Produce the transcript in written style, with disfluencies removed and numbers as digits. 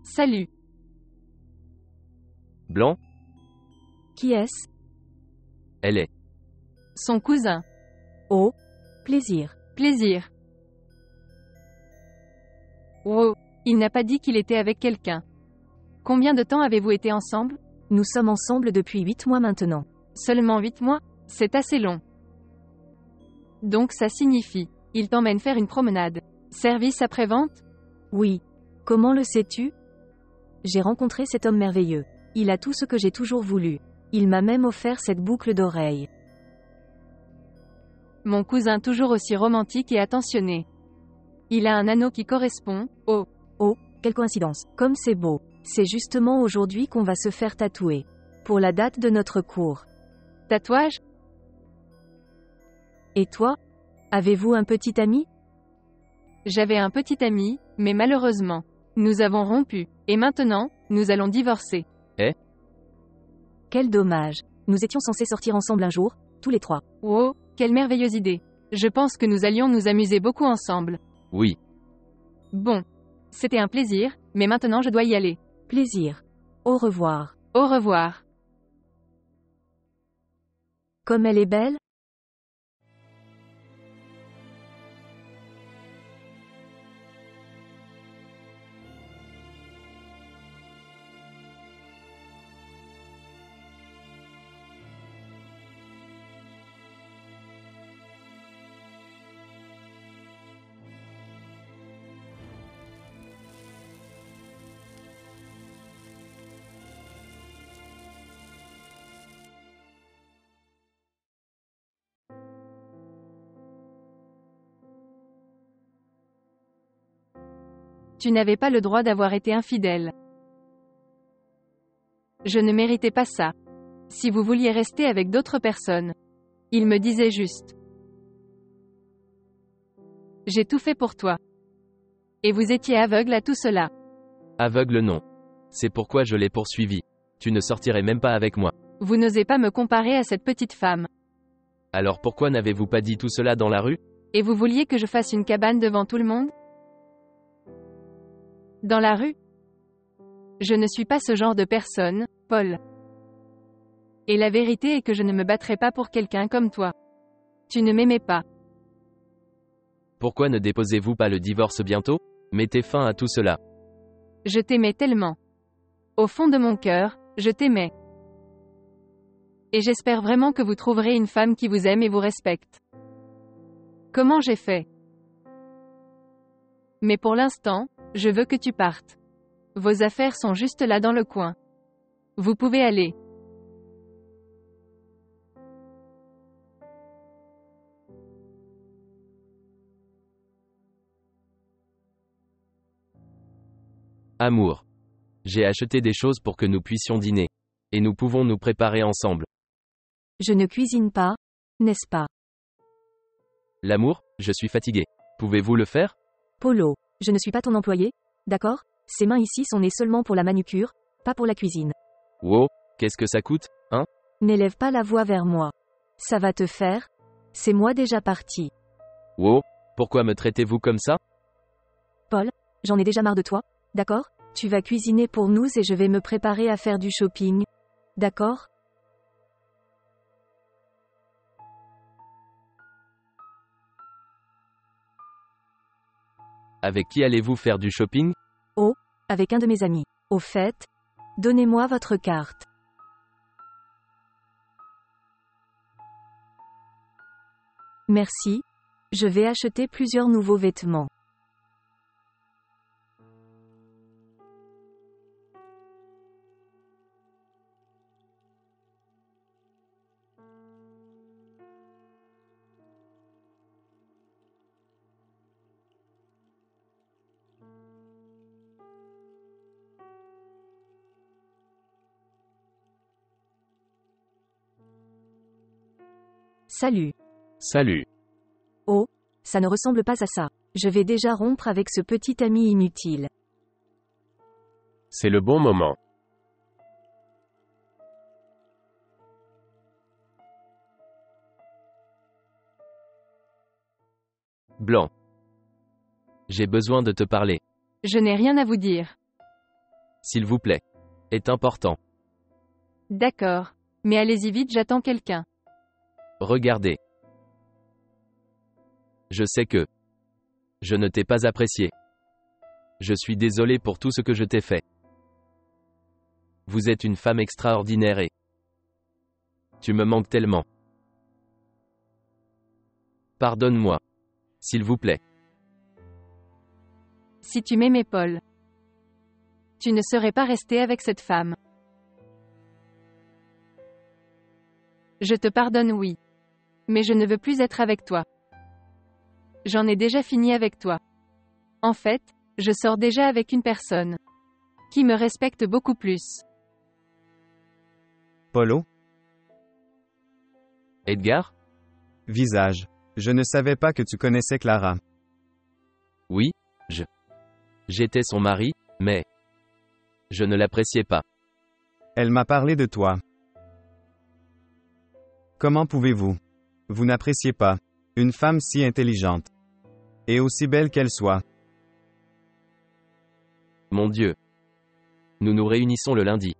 Salut. Blanc? Qui est-ce? Elle est. Son cousin. Oh, plaisir. Plaisir. Wow, il n'a pas dit qu'il était avec quelqu'un. Combien de temps avez-vous été ensemble? Nous sommes ensemble depuis 8 mois maintenant. Seulement 8 mois? C'est assez long. Donc ça signifie, il t'emmène faire une promenade. Service après-vente? Oui. Comment le sais-tu? J'ai rencontré cet homme merveilleux. Il a tout ce que j'ai toujours voulu. Il m'a même offert cette boucle d'oreille. Mon cousin toujours aussi romantique et attentionné. Il a un anneau qui correspond. Oh. Oh, quelle coïncidence. Comme c'est beau. C'est justement aujourd'hui qu'on va se faire tatouer. Pour la date de notre cours. Tatouage? Et toi? Avez-vous un petit ami? J'avais un petit ami, mais malheureusement, nous avons rompu. Et maintenant, nous allons divorcer. Quel dommage. Nous étions censés sortir ensemble un jour, tous les 3. Wow, quelle merveilleuse idée. Je pense que nous allions nous amuser beaucoup ensemble. Oui. Bon. C'était un plaisir, mais maintenant je dois y aller. Plaisir. Au revoir. Au revoir. Comme elle est belle? Tu n'avais pas le droit d'avoir été infidèle. Je ne méritais pas ça. Si vous vouliez rester avec d'autres personnes. Il me disait juste. J'ai tout fait pour toi. Et vous étiez aveugle à tout cela. Aveugle non. C'est pourquoi je l'ai poursuivi. Tu ne sortirais même pas avec moi. Vous n'osez pas me comparer à cette petite femme. Alors pourquoi n'avez-vous pas dit tout cela dans la rue? Et vous vouliez que je fasse une cabane devant tout le monde? Dans la rue? Je ne suis pas ce genre de personne, Paul. Et la vérité est que je ne me battrai pas pour quelqu'un comme toi. Tu ne m'aimais pas. Pourquoi ne déposez-vous pas le divorce bientôt? Mettez fin à tout cela. Je t'aimais tellement. Au fond de mon cœur, je t'aimais. Et j'espère vraiment que vous trouverez une femme qui vous aime et vous respecte. Comment j'ai fait? Mais pour l'instant, je veux que tu partes. Vos affaires sont juste là dans le coin. Vous pouvez aller. Amour. J'ai acheté des choses pour que nous puissions dîner. Et nous pouvons nous préparer ensemble. Je ne cuisine pas, n'est-ce pas? L'amour, je suis fatigué. Pouvez-vous le faire? Polo, je ne suis pas ton employé, d'accord? Ces mains ici sont nées seulement pour la manucure, pas pour la cuisine. Wow, qu'est-ce que ça coûte, hein? N'élève pas la voix vers moi. Ça va te faire? C'est moi déjà parti. Wow, pourquoi me traitez-vous comme ça? Paul, j'en ai déjà marre de toi, d'accord? Tu vas cuisiner pour nous et je vais me préparer à faire du shopping. D'accord? Avec qui allez-vous faire du shopping? Oh, avec un de mes amis. Au fait, donnez-moi votre carte. Merci. Je vais acheter plusieurs nouveaux vêtements. Salut. Salut. Oh, ça ne ressemble pas à ça. Je vais déjà rompre avec ce petit ami inutile. C'est le bon moment. Blanc. J'ai besoin de te parler. Je n'ai rien à vous dire. s'il vous plaît, est important. D'accord. Mais allez-y vite, j'attends quelqu'un. Regardez. Je sais que je ne t'ai pas apprécié. Je suis désolé pour tout ce que je t'ai fait. Vous êtes une femme extraordinaire et tu me manques tellement. Pardonne-moi. S'il vous plaît. Si tu m'aimais, Paul, tu ne serais pas resté avec cette femme. Je te pardonne, oui. Mais je ne veux plus être avec toi. J'en ai déjà fini avec toi. En fait, je sors déjà avec une personne qui me respecte beaucoup plus. Polo? Edgar? Visage. Je ne savais pas que tu connaissais Clara. Oui, j'étais son mari, mais je ne l'appréciais pas. Elle m'a parlé de toi. Comment pouvez-vous? Vous n'appréciez pas une femme si intelligente et aussi belle qu'elle soit. Mon Dieu. Nous nous réunissons le lundi.